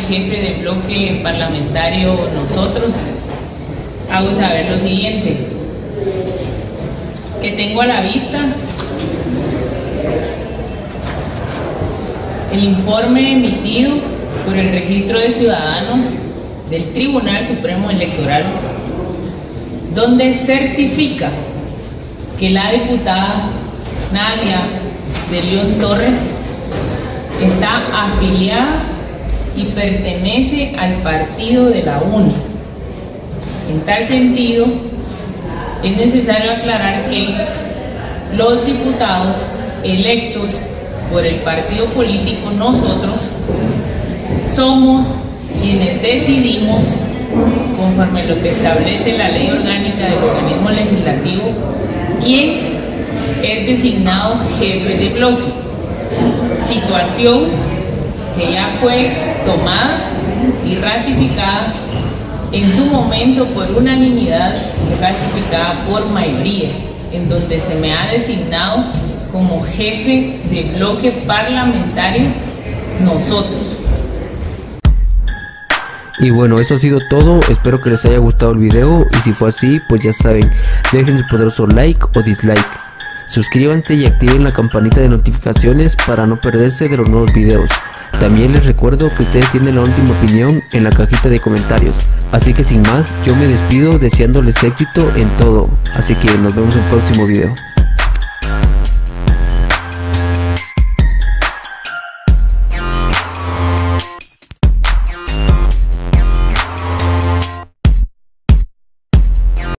jefe del bloque parlamentario Nosotros, hago saber lo siguiente, que tengo a la vista el informe emitido por el Registro de Ciudadanos del Tribunal Supremo Electoral, donde certifica que la diputada Nadia de León Torres está afiliada y pertenece al partido de la UNE. En tal sentido, es necesario aclarar que los diputados electos por el partido político Nosotros somos quienes decidimos, conforme a lo que establece la ley orgánica del organismo legislativo, quién es designado jefe de bloque, situación que ya fue tomada y ratificada en su momento por unanimidad y ratificada por mayoría, en donde se me ha designado como jefe de bloque parlamentario Nosotros. Y bueno, eso ha sido todo, espero que les haya gustado el video y si fue así, pues ya saben, dejen su poderoso like o dislike, suscríbanse y activen la campanita de notificaciones para no perderse de los nuevos videos. También les recuerdo que ustedes tienen la última opinión en la cajita de comentarios, así que sin más, yo me despido deseándoles éxito en todo, así que nos vemos en el próximo video.